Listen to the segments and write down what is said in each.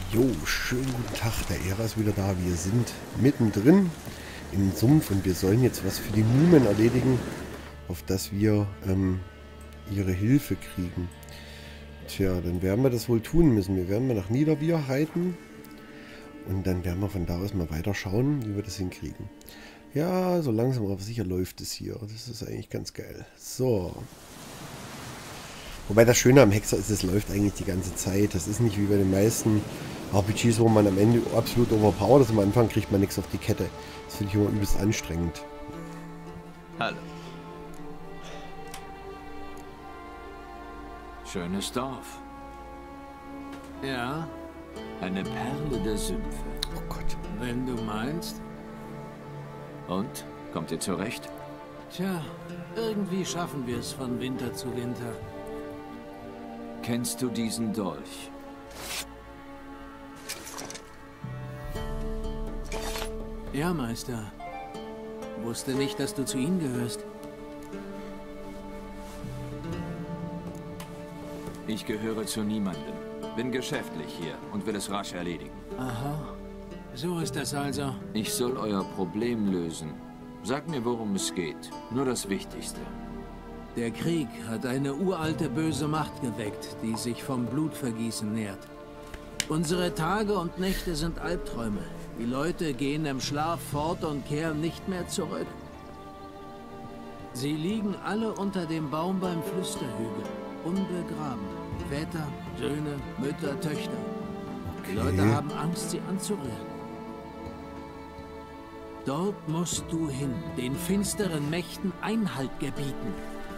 Jo, schönen guten Tag, der Ära ist wieder da. Wir sind mittendrin im Sumpf und wir sollen jetzt was für die Mumen erledigen, auf das wir ihre Hilfe kriegen. Tja, dann werden wir das wohl tun müssen. Wir werden mal nach Niederbier reiten und dann werden wir von da aus mal weiter schauen, wie wir das hinkriegen. Ja, so langsam aber sicher läuft es hier. Das ist eigentlich ganz geil. So. Wobei das Schöne am Hexer ist, es läuft eigentlich die ganze Zeit. Das ist nicht wie bei den meisten RPGs, wo man am Ende absolut overpowered ist. Am Anfang kriegt man nichts auf die Kette. Das finde ich immer übelst anstrengend. Hallo. Schönes Dorf. Ja, Eine Perle der Sümpfe. Oh Gott. wenn du meinst. Und? Kommt ihr zurecht? Tja, irgendwie schaffen wir es von Winter zu Winter. Kennst du diesen Dolch? Ja, Meister. Wusste nicht, dass du zu ihnen gehörst. Ich gehöre zu niemandem. Bin geschäftlich hier und will es rasch erledigen. Aha. So ist das also. Ich soll euer Problem lösen. Sag mir, worum es geht. Nur das Wichtigste. Der Krieg hat eine uralte böse Macht geweckt, die sich vom Blutvergießen nährt. Unsere Tage und Nächte sind Albträume. Die Leute gehen im Schlaf fort und kehren nicht mehr zurück. Sie liegen alle unter dem Baum beim Flüsterhügel, unbegraben. Väter, Söhne, Mütter, Töchter. Die Leute haben Angst, sie anzurühren. Dort musst du hin, den finsteren Mächten Einhalt gebieten.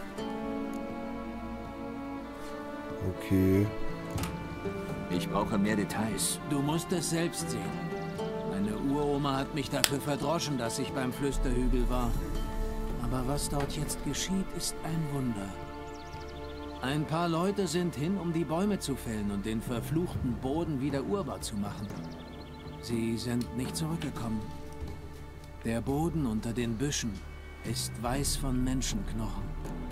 Okay. Ich brauche mehr Details. Du musst es selbst sehen. Meine Uroma hat mich dafür verdroschen, dass ich beim Flüsterhügel war. Aber was dort jetzt geschieht, ist ein Wunder. Ein paar Leute sind hin, um die Bäume zu fällen und den verfluchten Boden wieder urbar zu machen. Sie sind nicht zurückgekommen. Der Boden unter den Büschen ist weiß von Menschenknochen.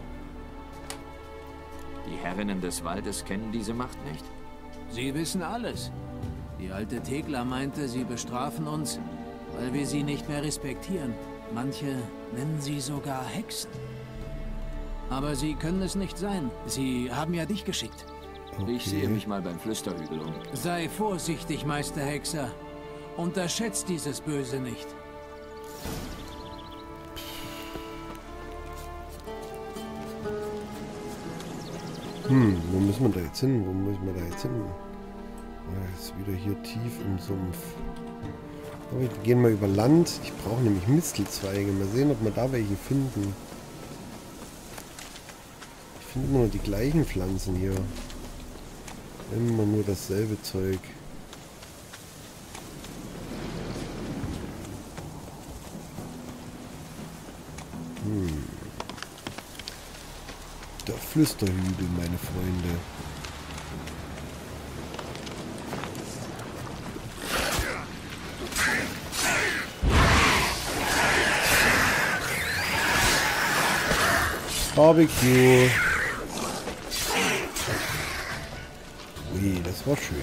Die Herrinnen des Waldes kennen diese Macht nicht? Sie wissen alles. Die alte Thekla meinte, sie bestrafen uns, weil wir sie nicht mehr respektieren. Manche nennen sie sogar Hexen. Aber sie können es nicht sein. Sie haben ja dich geschickt. Okay. Ich sehe mich mal beim Flüsterhügel um. Sei vorsichtig, Meister Hexer. Unterschätzt dieses Böse nicht. Wo müssen wir da jetzt hin? Wo müssen wir da jetzt hin? Jetzt wieder hier tief im Sumpf. Aber wir gehen mal über Land. Ich brauche nämlich Mistelzweige. Mal sehen, ob wir da welche finden. Ich finde immer nur die gleichen Pflanzen hier. Immer nur dasselbe Zeug. Der Flüsterhügel, meine Freunde. Barbecue. Ui, das war schön.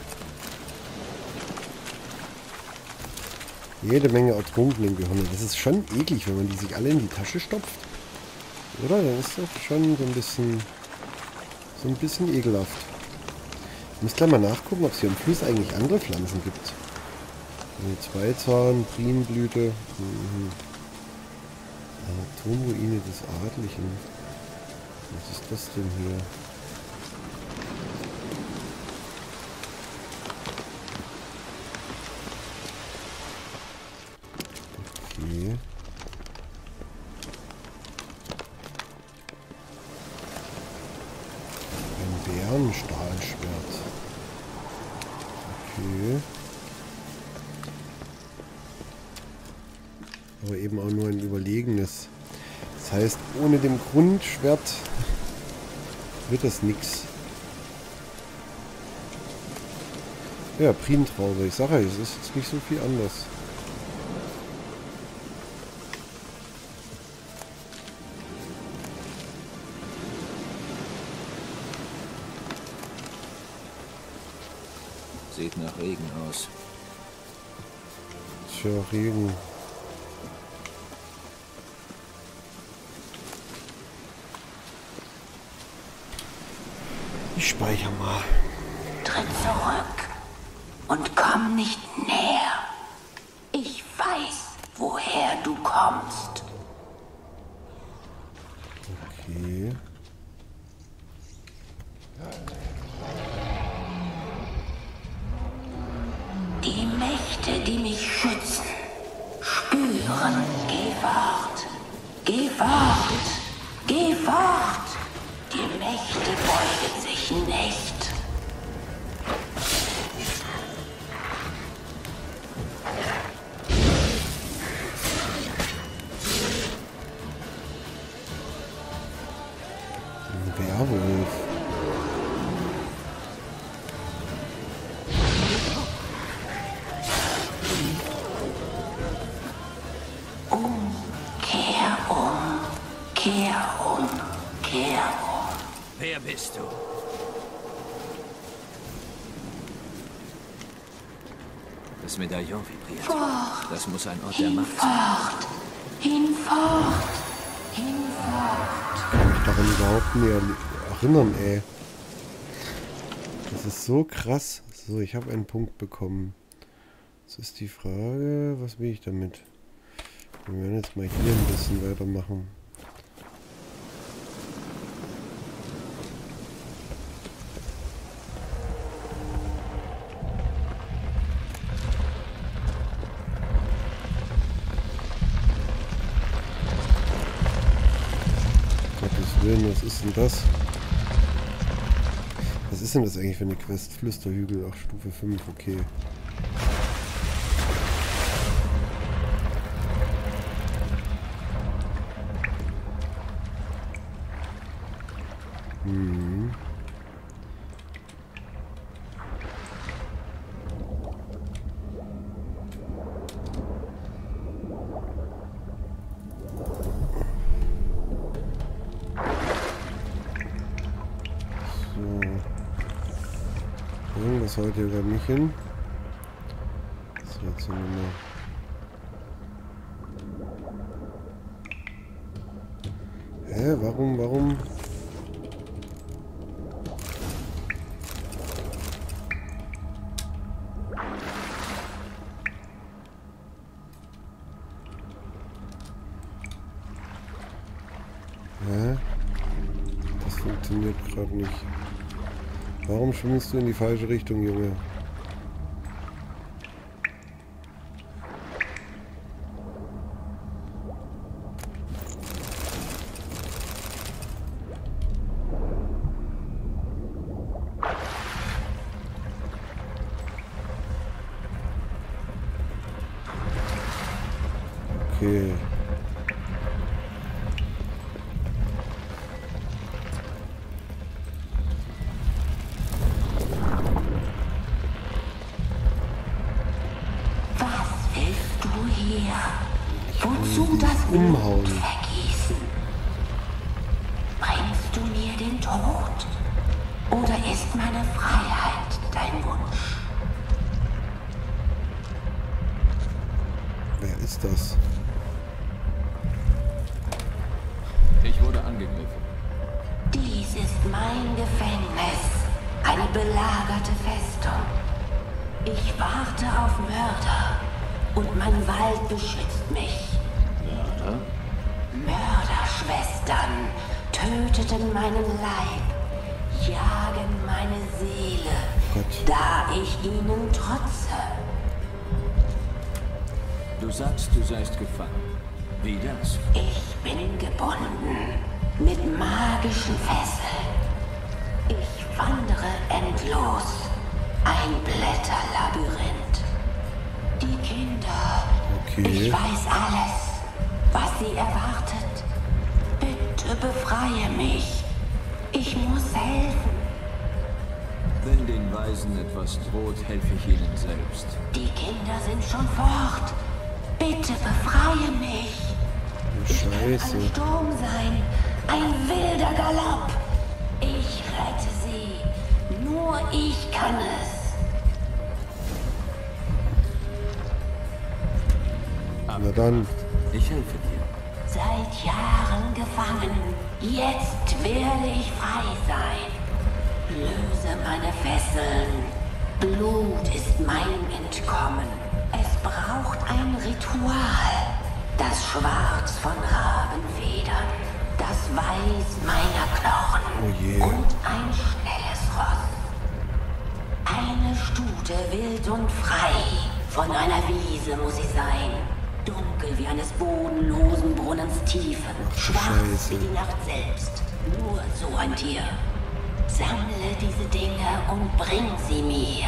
Jede Menge ertrunkenen Gehirne. Das ist schon eklig, wenn man die sich alle in die Tasche stopft. Oder? Dann ist das schon so ein bisschen ekelhaft. Ich muss gleich mal nachgucken, ob es hier im Fluss eigentlich andere Pflanzen gibt. Zweizahn, Prienblüte. Atomruine des Adlichen. Was ist das denn hier? Okay. Ein Bärenstahlschwert. Okay. Aber eben auch nur ein überlegenes. Das heißt, ohne dem Grundschwert wird das nix. Ja, Prientraube. Ich sage ja, es ist jetzt nicht so viel anders. Sieht nach Regen aus. Tja, Regen. Ich speichere mal. Tritt zurück und komm nicht näher. Ich weiß, woher du kommst. Okay. Die Mächte, die mich schützen, spüren. Geh fort. Geh fort. Geh fort. Die Mächte beugen sich nicht. Ein Werwolf. Kehr um. Kehr um. Kehr um. Wer bist du? Das Medaillon vibriert. Fort. Das muss ein Ort der Macht sein. Hinfort. Hinfort. Hinfort. Ich kann mich daran überhaupt nicht erinnern, ey. Das ist so krass. So, ich habe einen Punkt bekommen. Jetzt ist die Frage, was will ich damit? Wir werden jetzt mal hier ein bisschen weitermachen. Gottes Willen, was ist denn das? Was ist denn das eigentlich für eine Quest? Flüsterhügel, ach, Stufe 5, okay. Das sollte hier gerade nicht hin. So, jetzt sind wir mal. Hä? Warum? Hä? Das funktioniert gerade nicht. Warum schwimmst du in die falsche Richtung, Junge? Okay. Wozu das umhauen? Blut vergießen? Bringst du mir den Tod? Oder ist meine Freiheit dein Wunsch? Wer ist das? Ich wurde angegriffen. Dies ist mein Gefängnis. Eine belagerte Festung. Ich warte auf Mörder. Und mein Wald beschützt mich. Mörder? Mörderschwestern töteten meinen Leib, jagen meine Seele, Gott. da ich ihnen trotze. Du sagst, du seist gefangen. Wie das? Ich bin gebunden mit magischen Fesseln. Ich wandere endlos. Ein Blätterlabyrinth. Die Kinder. Okay. Ich weiß alles, was sie erwartet. Bitte befreie mich. Ich muss helfen. Wenn den Weisen etwas droht, helfe ich ihnen selbst. Die Kinder sind schon fort. Bitte befreie mich. Ich kann Scheiße. ein Sturm sein. Ein wilder Galopp. Ich rette sie. Nur ich kann es. Na dann. Ich helfe dir. Seit Jahren gefangen. Jetzt werde ich frei sein. Löse meine Fesseln. Blut ist mein Entkommen. Es braucht ein Ritual. Das Schwarz von Rabenfedern. Das Weiß meiner Knochen. Oh je. Und ein schnelles Ross. Eine Stute wild und frei. Von einer Wiese muss sie sein. Dunkel wie eines bodenlosen Brunnens Tiefen. Schwarz wie die Nacht selbst. Nur so ein Tier. Sammle diese Dinge und bring sie mir.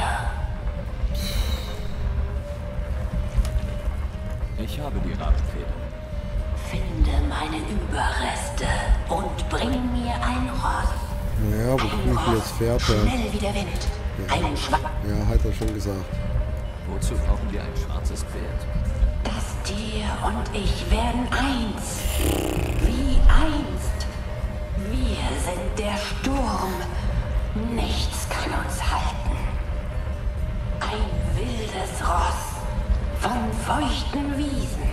Ich habe die Rabenfedern. Finde meine Überreste und bring mir ein Ross. Naja, wo kriege ich denn das Pferd her? Schnell wie der Wind. Ein Ja, hat er schon gesagt. Wozu brauchen wir ein schwarzes Pferd? Das Tier und ich werden eins. Wie einst. Wir sind der Sturm. Nichts kann uns halten. Ein wildes Ross von feuchten Wiesen.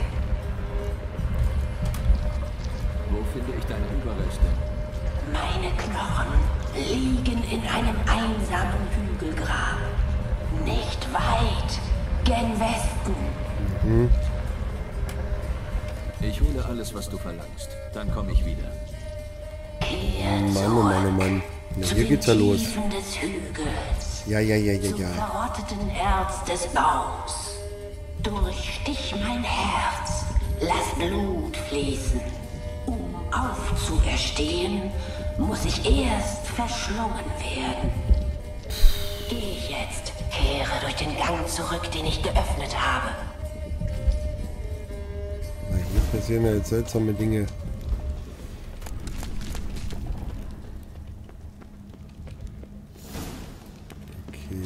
Wo finde ich deine Überreste? Meine Knochen liegen in einem einsamen Hügelgrab. Nicht weit, gen Westen. Ich hole alles, was du verlangst. Dann komme ich wieder. Mann, oh Mann, oh Mann. Na, hier geht's ja los. Tiefen des Hügels. Ja. Zum verrotteten Erz des Baums. Durchstich mein Herz, lass Blut fließen. Um aufzuerstehen, muss ich erst verschlungen werden. Geh jetzt, kehre durch den Gang zurück, den ich geöffnet habe. Na, hier passieren ja jetzt seltsame Dinge. Okay.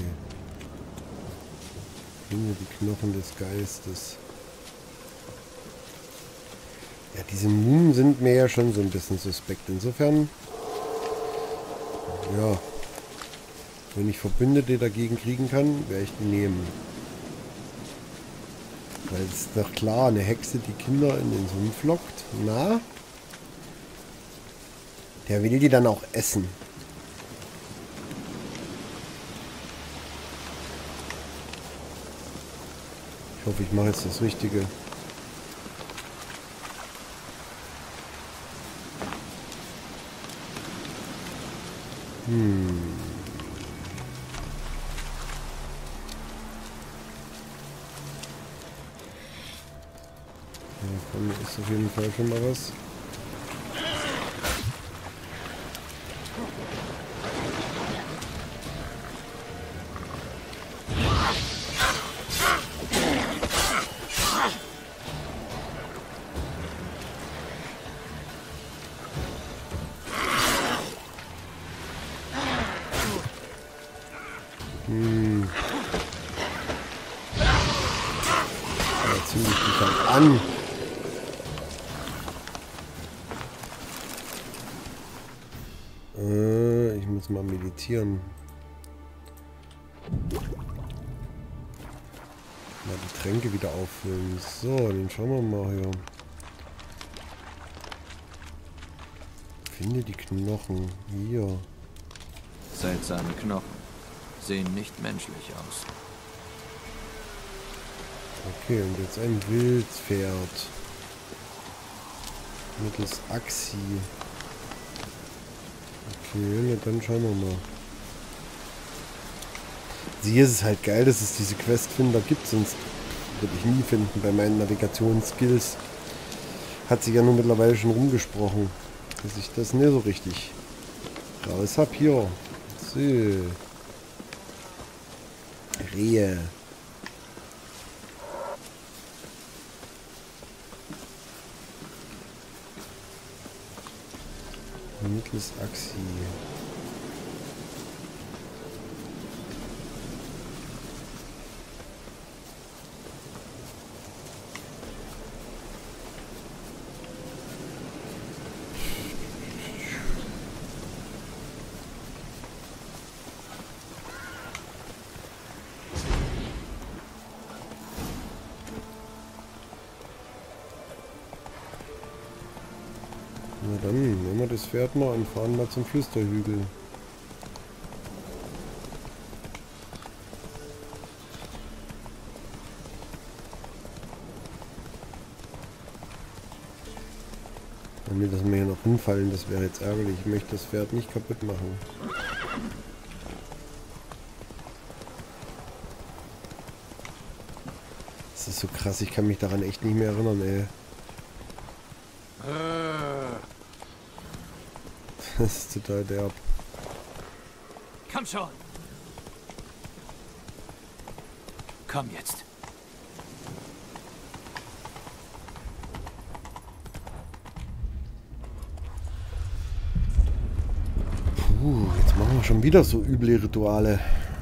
Finde die Knochen des Geistes. Ja, diese Mumen sind mir ja schon so ein bisschen suspekt. Insofern, ja, wenn ich Verbündete dagegen kriegen kann, werde ich die nehmen. Weil es ist doch klar, eine Hexe, die Kinder in den Sumpf lockt, na, der will die dann auch essen. Ich hoffe, ich mache jetzt das Richtige. Davon ist auf jeden Fall schon mal was. Ja, ziemlich gut an. Ich muss mal meditieren. Mal die Tränke wieder auffüllen. So, dann schauen wir mal hier. Finde die Knochen. Hier. Seltsame Knochen. Sehen nicht menschlich aus. Okay, und jetzt ein Wildpferd. Mittels Axi. Okay, na dann schauen wir mal. Hier ist es halt geil, dass es diese Questfinder gibt, sonst würde ich nie finden bei meinen Navigationsskills. Hat sich ja nur mittlerweile schon rumgesprochen, dass ich das nicht so richtig raus hab hier. So. Rehe. Mittels Axi. Na dann nehmen wir das Pferd mal und fahren mal zum Flüsterhügel. Wenn wir das mal hier noch hinfallen, das wäre jetzt ärgerlich. Ich möchte das Pferd nicht kaputt machen. Das ist so krass, ich kann mich daran echt nicht mehr erinnern, ey. Das ist total derb. Komm schon! Komm jetzt! Jetzt machen wir schon wieder so üble Rituale.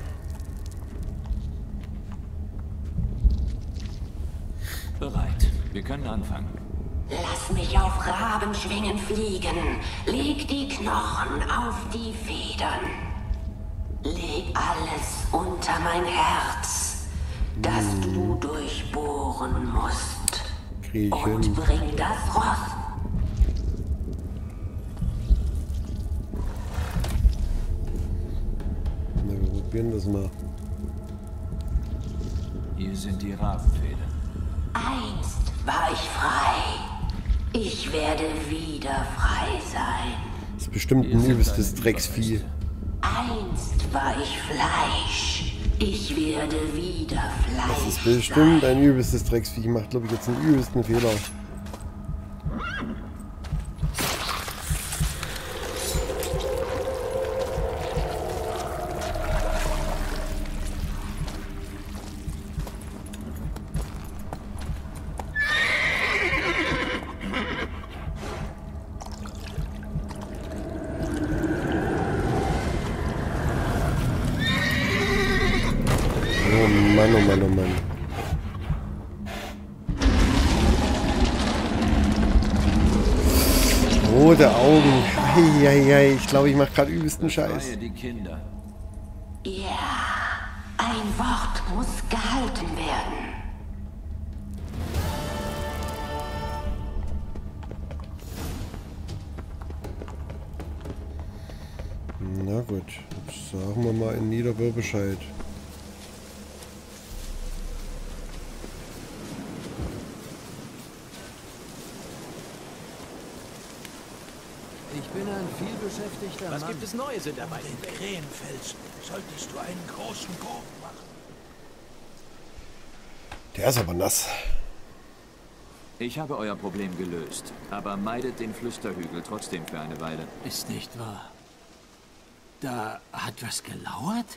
Bereit. Wir können anfangen. Lass mich auf Rabenschwingen fliegen. Leg die Knochen auf die Federn. Leg alles unter mein Herz, das du durchbohren musst. Krieg ich Und hin. bring das Ross. Na, wir probieren das mal. Hier sind die Rabenfedern. Einst war ich frei. Ich werde wieder frei sein. Das ist bestimmt Hier ein sind übelstes deine Drecksvieh. Überreste. Einst war ich Fleisch. Ich werde wieder Fleisch Das ist bestimmt ein übelstes Drecksvieh. Macht, glaube ich, jetzt einen übelsten Fehler. Oh Mann, oh Mann, oh Mann. Rote Augen. Eieiei, ich glaube, ich mache gerade übelsten Scheiß. Befreie die Kinder. Ja, ein Wort muss gehalten werden. Na gut, sagen wir mal in Niederwür Bescheid. Ich bin ein vielbeschäftigter Was Mann. gibt es Neues in der Den Weißen Welt? Krähenfelsen solltest du einen großen Bogen machen. Der ist aber nass. Ich habe euer Problem gelöst, aber meidet den Flüsterhügel trotzdem für eine Weile. Ist nicht wahr. Da hat was gelauert?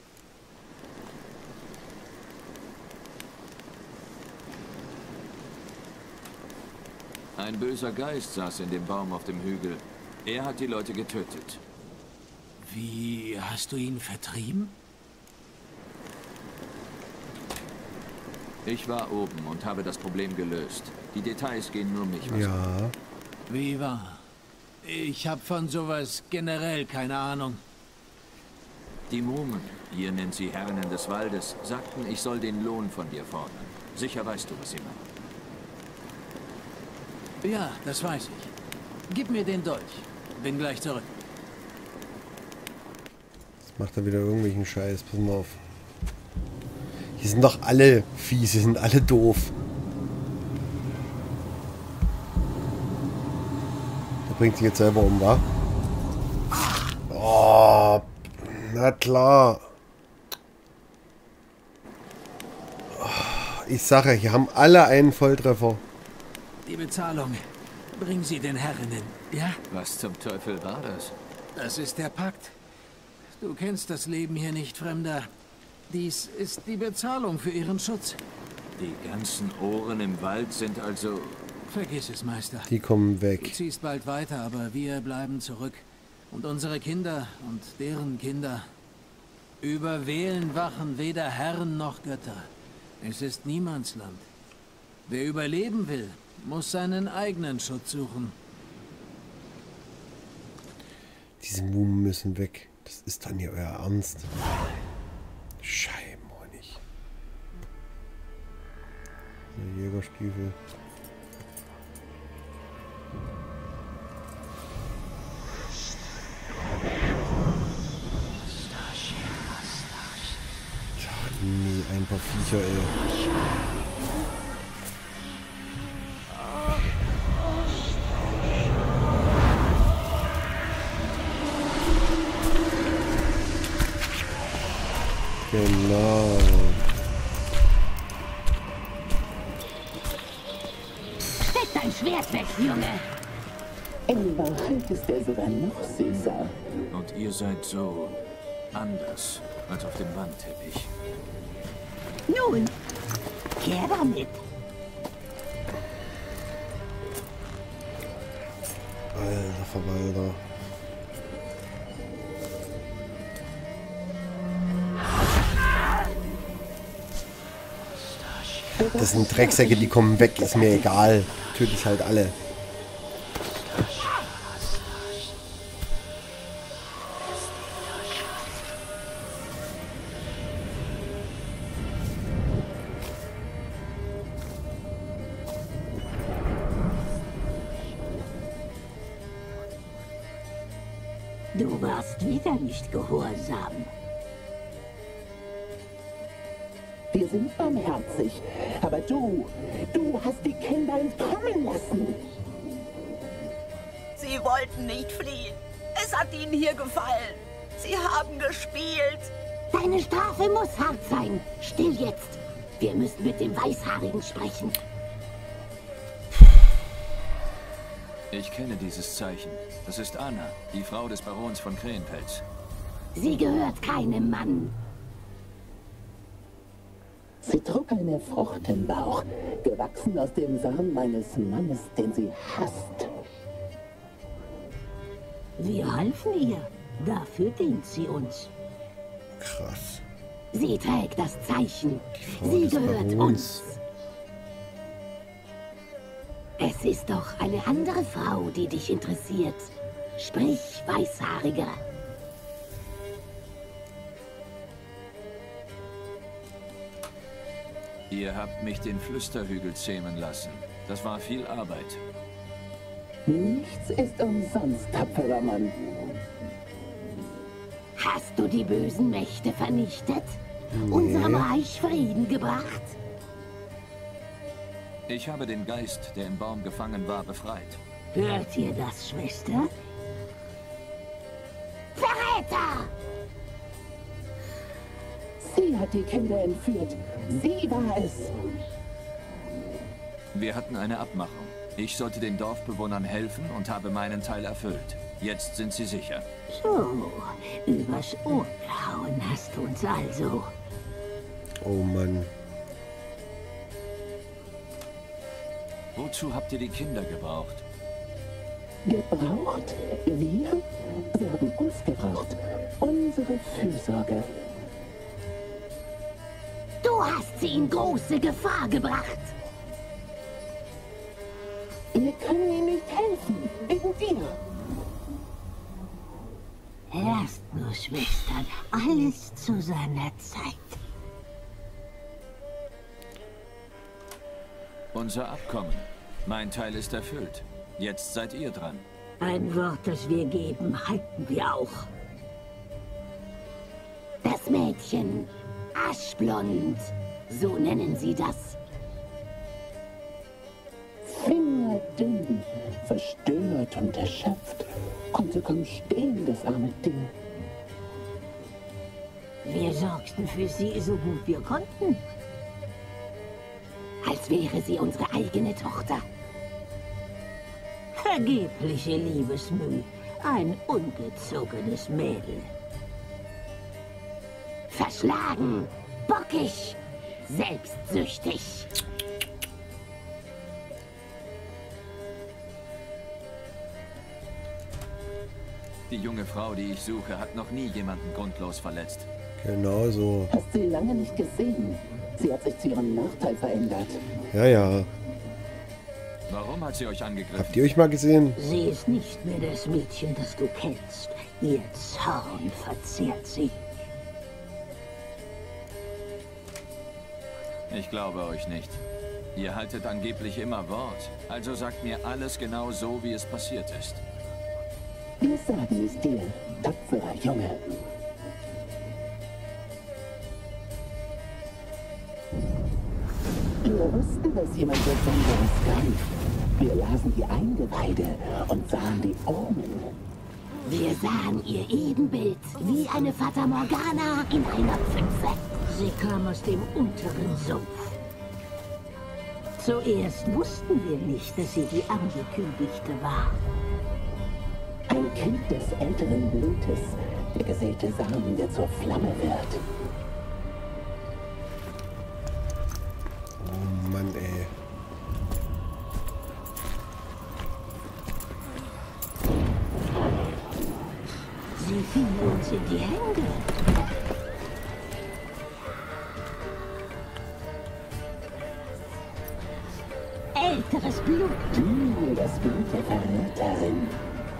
Ein böser Geist saß in dem Baum auf dem Hügel. Er hat die Leute getötet. Wie hast du ihn vertrieben? Ich war oben und habe das Problem gelöst. Die Details gehen nur mich was an. Ja. Wie war? Ich habe von sowas generell keine Ahnung. Die Mumen, ihr nennt sie Herrinnen des Waldes, sagten, ich soll den Lohn von dir fordern. Sicher weißt du, was sie meinen. Ja, das weiß ich. Gib mir den Dolch. Bin gleich zurück. Jetzt macht er wieder irgendwelchen Scheiß. Pass mal auf. Hier sind doch alle fies, hier sind alle doof. Der bringt sich jetzt selber um, wa? Oh, na klar. Ich sage, hier haben alle einen Volltreffer. Die Bezahlung. Bring sie den Herrinnen, ja? Was zum Teufel war das? Das ist der Pakt. Du kennst das Leben hier nicht, Fremder. Dies ist die Bezahlung für ihren Schutz. Die ganzen Ohren im Wald sind also... Vergiss es, Meister. Die kommen Du weg. ziehst bald weiter, aber wir bleiben zurück. Und unsere Kinder und deren Kinder. Über Welen wachen weder Herren noch Götter. Es ist Niemandsland. Wer überleben will, muss seinen eigenen Schutz suchen. Diese Mumen müssen weg. Das ist dann hier euer Ernst. Scheibenhonig. Jägerstiefel. Nee, ein paar Viecher, ey. Genau. Steck dein Schwert weg, Junge! In Wahrheit ist er sogar noch süßer. Und ihr seid so anders als auf dem Wandteppich. Nun, kehr damit! Alter Verwalter. Das sind Drecksäcke, die kommen weg, ist mir egal. Töte ich halt alle. Du warst wieder nicht gehorsam. Wir sind barmherzig, aber du hast die Kinder entkommen lassen. Sie wollten nicht fliehen. Es hat ihnen hier gefallen. Sie haben gespielt. Deine Strafe muss hart sein. Still jetzt. Wir müssen mit dem Weißhaarigen sprechen. Ich kenne dieses Zeichen. Das ist Anna, die Frau des Barons von Krähenpelz. Sie gehört keinem Mann. Sie trug eine Frucht im Bauch, gewachsen aus dem Samen meines Mannes, den sie hasst. Wir halfen ihr. Dafür dient sie uns. Krass. Sie trägt das Zeichen. Frau Sie des gehört Barons. uns. Es ist doch eine andere Frau, die dich interessiert. Sprich, Weißhaariger. Ihr habt mich den Flüsterhügel zähmen lassen. Das war viel Arbeit. Nichts ist umsonst, tapferer Mann. Hast du die bösen Mächte vernichtet? Unserem Reich Frieden gebracht? Ich habe den Geist, der im Baum gefangen war, befreit. Hört ihr das, Schwester? Verräter! Sie hat die Kinder entführt. Sie war es. Wir hatten eine Abmachung. Ich sollte den Dorfbewohnern helfen und habe meinen Teil erfüllt. Jetzt sind sie sicher. So, übers Ohr gehauen hast du uns also. Oh Mann. Wozu habt ihr die Kinder gebraucht? Gebraucht? Wir? Sie haben uns gebraucht. Unsere Fürsorge. Du hast sie in große Gefahr gebracht. Wir können ihnen nicht helfen. Wegen dir. Lasst nur, Schwestern, alles zu seiner Zeit. Unser Abkommen. Mein Teil ist erfüllt. Jetzt seid ihr dran. Ein Wort, das wir geben, halten wir auch. Das Mädchen, aschblond, so nennen sie das. Fingerdünn, verstört und erschöpft, konnte kaum stehen, das arme Ding. Wir sorgten für sie so gut wir konnten. Als wäre sie unsere eigene Tochter. Vergebliche Liebesmüh, ein ungezogenes Mädel. Verschlagen, bockig, selbstsüchtig. Die junge Frau, die ich suche, hat noch nie jemanden grundlos verletzt. Genau so. Hast sie lange nicht gesehen. Sie hat sich zu ihrem Nachteil verändert. Ja, ja. Warum hat sie euch angegriffen? Habt ihr euch mal gesehen? Sie ist nicht mehr das Mädchen, das du kennst. Ihr Zorn verzehrt sie. Ich glaube euch nicht. Ihr haltet angeblich immer Wort. Also sagt mir alles genau so, wie es passiert ist. Wir sagen es dir, tapferer Junge. Wir wussten, dass jemand Besonderes kann. Wir lasen die Eingeweide und sahen die Omen. Wir sahen ihr Ebenbild, wie eine Fata Morgana in einer Pfütze. Sie kam aus dem unteren Sumpf. Zuerst wussten wir nicht, dass sie die Angekündigte war. Ein Kind des älteren Blutes, der gesäte Samen, der zur Flamme wird. Oh Mann, ey. Sie fiel uns in die Hände. Älteres Blut. Das Blut der Verräterin.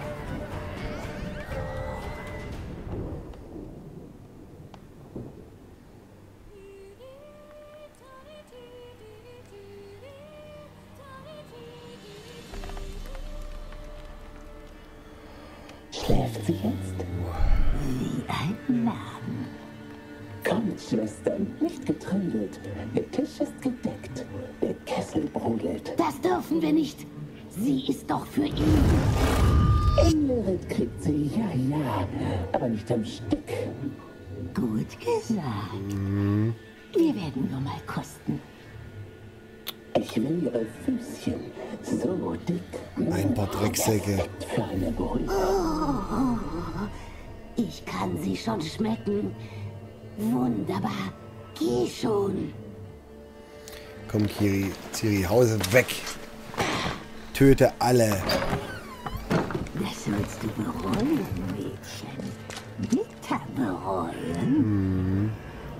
Schläft sie jetzt? Wie ein Lamm. Kommt, Schwestern, nicht getrödelt. Der Tisch ist gedeckt. Der Kessel brodelt. Das dürfen wir nicht. Sie ist doch für ihn. Engelritt kriegt sie, ja, aber nicht am Stück. Gut gesagt. Wir werden nur mal kosten. Ich will ihre Füßchen so dick. Ein paar Drecksäcke. Für eine Berührung. Oh, ich kann sie schon schmecken. Wunderbar. Geh schon. Komm, Ciri, Hause weg. Töte alle. Das willst du bereuen, Mädchen. Bitter bereuen.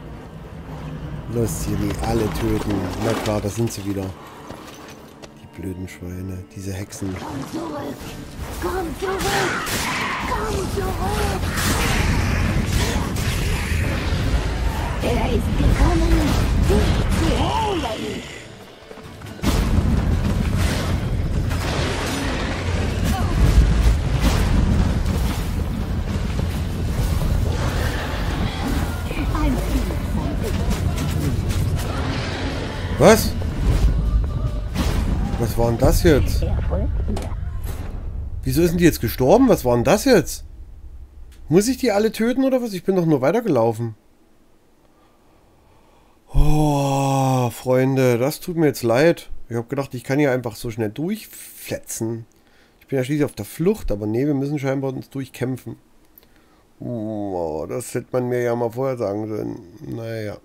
Los, Ciri, alle töten. Na klar, da sind sie wieder. Die blöden Schweine, diese Hexen. Komm zurück. Komm zurück. Komm zurück. Er ist gekommen, dich zu holen. Was? Was war denn das jetzt? Wieso ist denn die jetzt gestorben? Was war denn das jetzt? Muss ich die alle töten oder was? Ich bin doch nur weitergelaufen. Oh, Freunde, das tut mir jetzt leid. Ich habe gedacht, ich kann hier einfach so schnell durchfletzen. Ich bin ja schließlich auf der Flucht, aber nee, wir müssen scheinbar uns durchkämpfen. Oh, das hätte man mir ja mal vorher sagen sollen. Naja.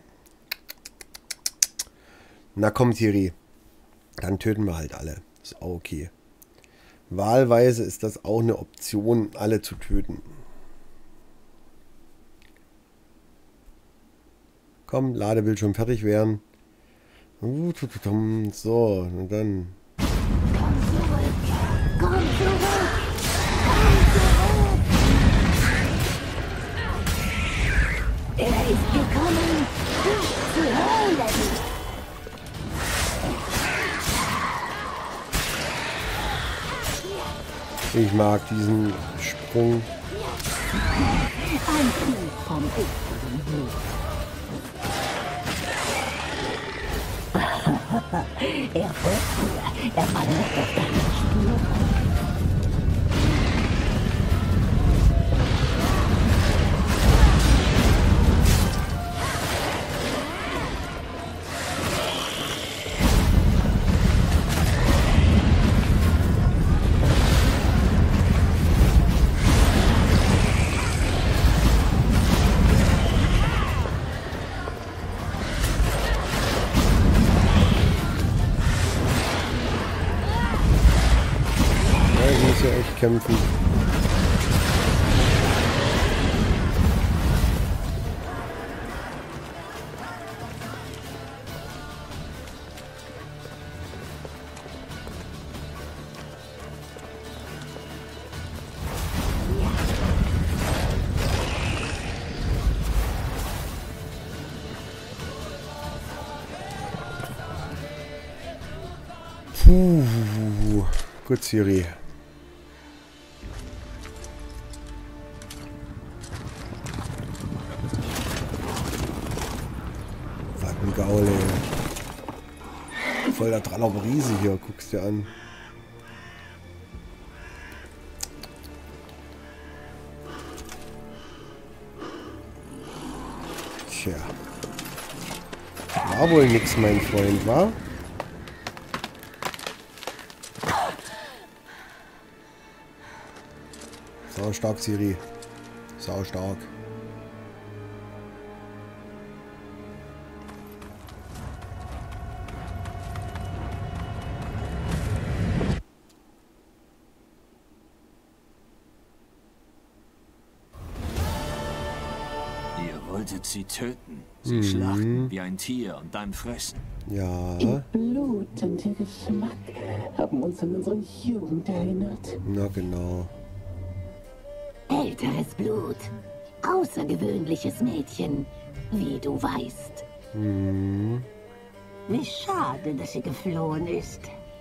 Na komm, Ciri. Dann töten wir halt alle. Ist auch okay. Wahlweise ist das auch eine Option, alle zu töten. Komm, Ladebildschirm fertig werden. So, und dann. Komm zurück. Komm zurück. Er ist gekommen, dich zu holen. Ich mag diesen Sprung. Ein Kind vom älteren Blut. Er folgt mir. Er verlässt auf deine Spuren. Kämpfen. Puh. Gut, Ciri. Gaule. Voll der Trallerberiese hier, guckst dir an. Tja. War wohl nix, mein Freund, wa? Sau stark, Siri. Sau stark. Wolltet sie töten. Sie schlachten wie ein Tier und dann fressen. Ja. Ihr Blut und ihr Geschmack haben uns an unsere Jugend erinnert. Na genau. Älteres Blut. Außergewöhnliches Mädchen, wie du weißt. Wie schade, dass sie geflohen ist.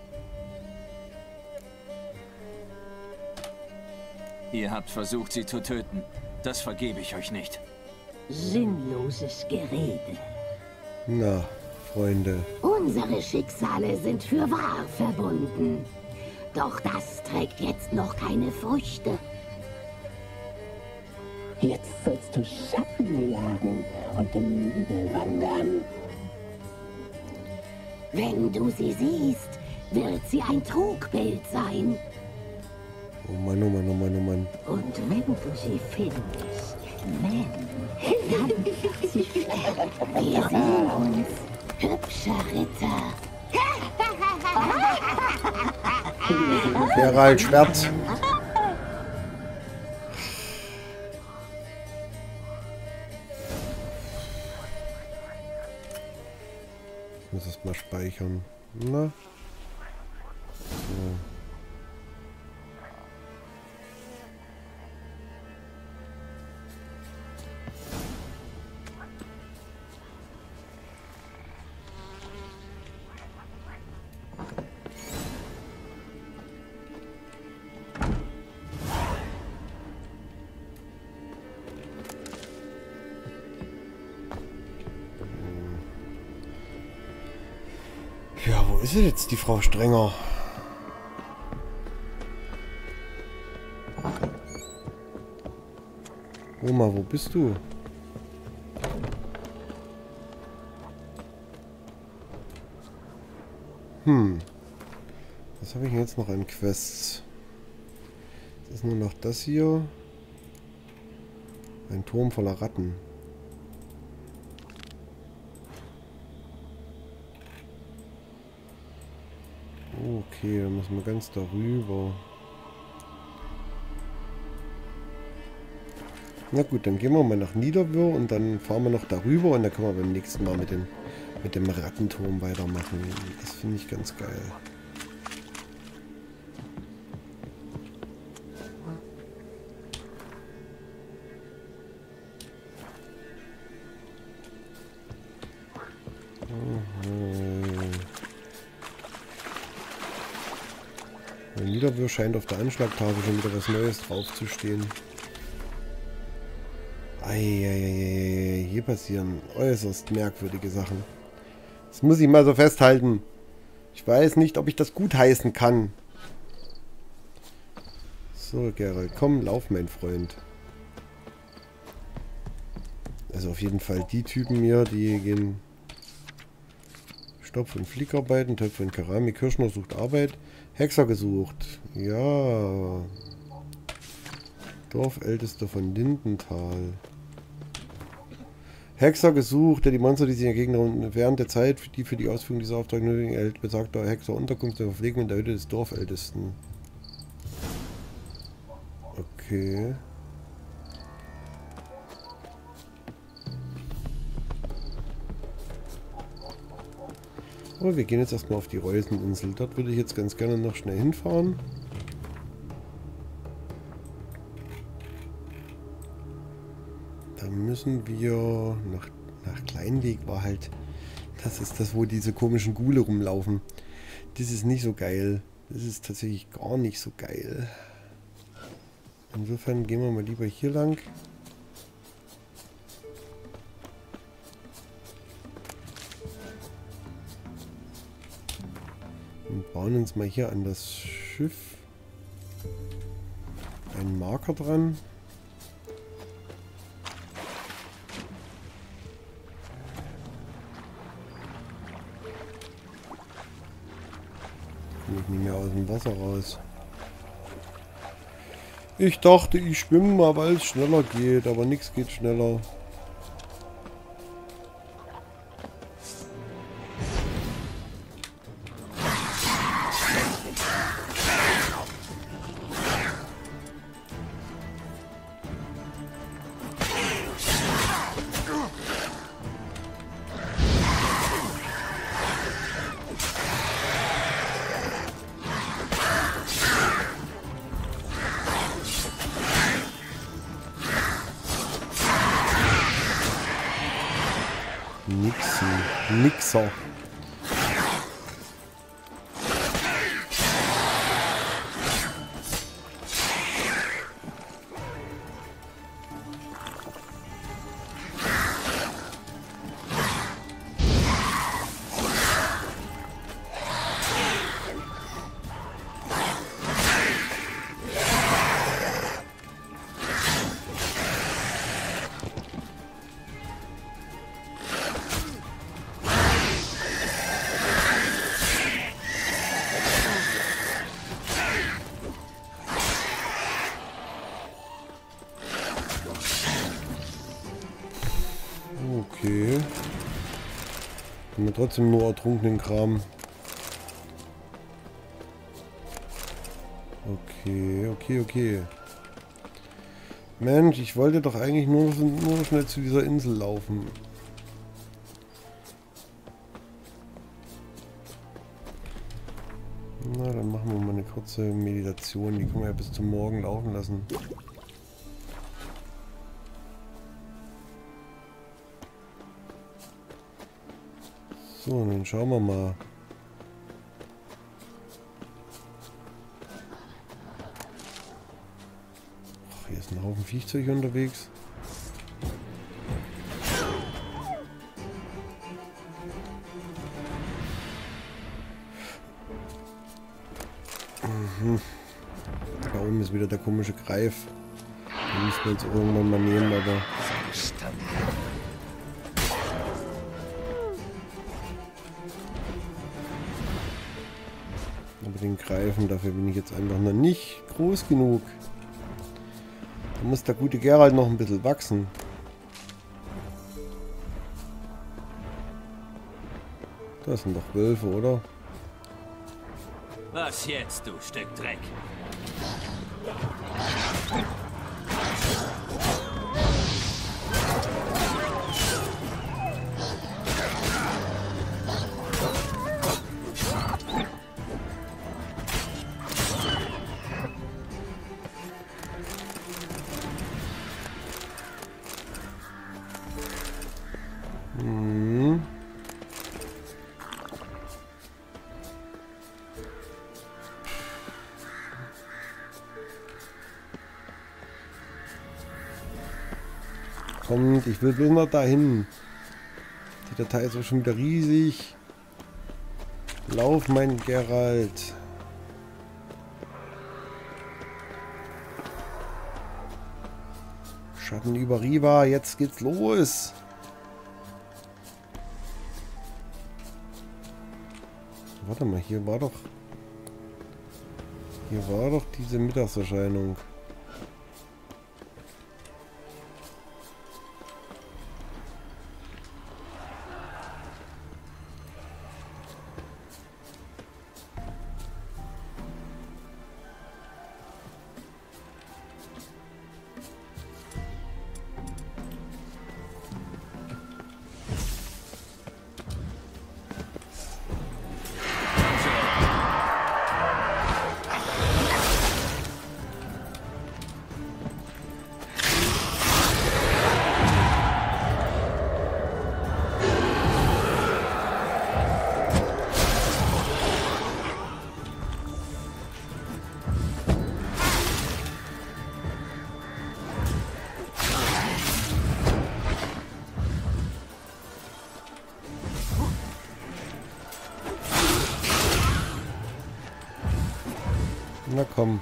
Ihr habt versucht, sie zu töten. Das vergebe ich euch nicht. Sinnloses Gerede. Na, Freunde. Unsere Schicksale sind fürwahr verbunden. Doch das trägt jetzt noch keine Früchte. Jetzt sollst du Schatten jagen und im Nebel wandern. Wenn du sie siehst, wird sie ein Trugbild sein. Oh Mann, oh Mann, oh Mann, oh Mann. Und wenn du sie findest, dann wird sie sterben. Wir sehen uns, hübscher Ritter. Geralt, Schwert. Ich muss es mal speichern. Na? So. Ja, wo ist sie jetzt, die Frau Strenger? Oma, wo bist du? Was habe ich denn jetzt noch an Quests? Das ist nur noch das hier. Ein Turm voller Ratten. Okay, dann müssen wir ganz darüber. Na gut, dann gehen wir mal nach Niederwürr und dann fahren wir noch darüber und dann können wir beim nächsten Mal mit dem Rattenturm weitermachen. Das finde ich ganz geil. Niederwürr scheint auf der Anschlagtafel schon wieder was Neues draufzustehen. Eieieiei, hier passieren äußerst merkwürdige Sachen. Das muss ich mal so festhalten. Ich weiß nicht, ob ich das gutheißen kann. So, Geralt, komm, lauf, mein Freund. Also auf jeden Fall die Typen hier, die gehen Stopf- und Flickarbeiten, Töpfe und Keramik, Kirschner sucht Arbeit, Hexer gesucht. Ja. Dorfältester von Lindenthal. Hexer gesucht, der die Monster, die sich in der Gegend während der Zeit, die für die Ausführung dieser Aufträge nötigen, erhält besagter Hexer Unterkunft und Verpflegung in der Hütte des Dorfältesten. Okay. Aber wir gehen jetzt erstmal auf die Reuseninsel. Dort würde ich jetzt ganz gerne noch schnell hinfahren. Da müssen wir nach Kleinweg war halt... Das ist das, wo diese komischen Ghule rumlaufen. Das ist nicht so geil. Das ist tatsächlich gar nicht so geil. Insofern gehen wir mal lieber hier lang. Bauen uns mal hier an das Schiff einen Marker dran. Komme ich nicht mehr aus dem Wasser raus. Ich dachte, ich schwimme mal, weil es schneller geht, aber nichts geht schneller. Nixer. Okay. Haben wir trotzdem nur ertrunkenen Kram. Okay. Mensch, ich wollte doch eigentlich nur schnell zu dieser Insel laufen. Na, dann machen wir mal eine kurze Meditation. Die können wir ja bis zum Morgen laufen lassen. So, dann schauen wir mal. Ach, hier ist ein Haufen Viechzeug unterwegs. Da oben ist wieder der komische Greif. Den müssen wir jetzt irgendwann mal nehmen, aber... Den Greifen, dafür bin ich jetzt einfach noch nicht groß genug. Da muss der gute Geralt noch ein bisschen wachsen. Das sind doch Wölfe, oder? Was jetzt, du Stück Dreck? Kommt, ich will bloß noch dahin. Die Datei ist auch schon wieder riesig. Lauf, mein Geralt. Schatten über Riva, jetzt geht's los. Warte mal, hier war doch diese Mittagserscheinung. Na komm.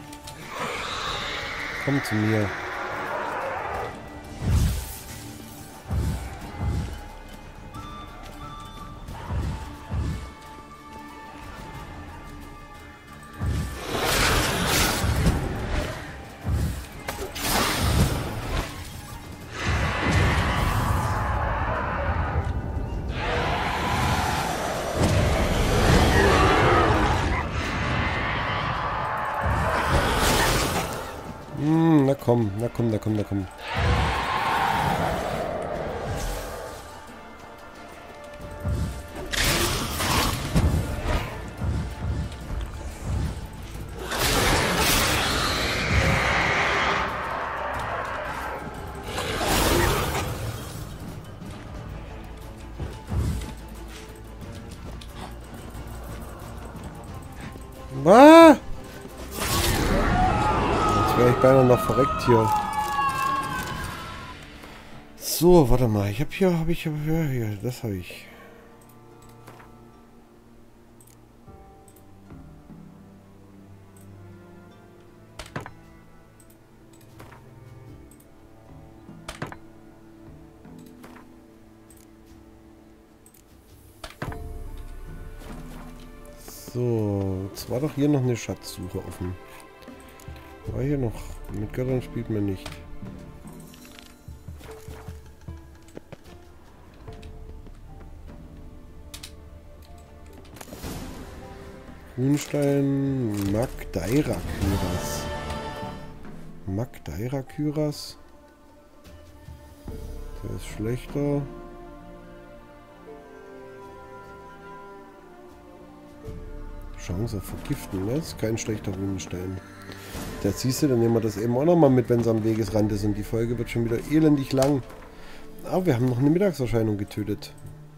Komm zu mir. Na komm, na komm, na komm, na komm. Ah! Wäre ich beinahe noch verreckt hier. So, warte mal. Ich habe hier, das habe ich. So, jetzt war doch hier noch eine Schatzsuche offen. War hier noch. Mit Göttern spielt man nicht. Grünstein, Magdaira Kyras. Magdaira Kyras. Der ist schlechter. Chance auf Vergiften, ne? Das ist kein schlechter Runenstein. Da siehst du, dann nehmen wir das eben auch nochmal mit, wenn es am Wegesrand ist. Und die Folge wird schon wieder elendig lang. Aber wir haben noch eine Mittagserscheinung getötet.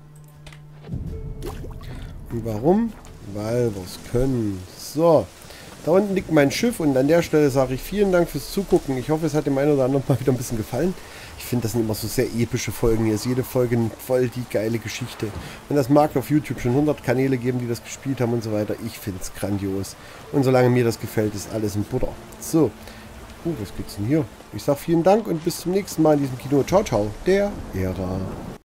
Und warum? Weil wir es können. So. Da unten liegt mein Schiff und an der Stelle sage ich vielen Dank fürs Zugucken. Ich hoffe, es hat dem einen oder anderen mal wieder ein bisschen gefallen. Ich finde, das sind immer so sehr epische Folgen. Hier ist jede Folge voll die geile Geschichte. Und das mag auf YouTube schon 100 Kanäle geben, die das gespielt haben und so weiter. Ich finde es grandios. Und solange mir das gefällt, ist alles in Butter. So. Was geht's denn hier? Ich sage vielen Dank und bis zum nächsten Mal in diesem Kino. Ciao, ciao. Der Ära.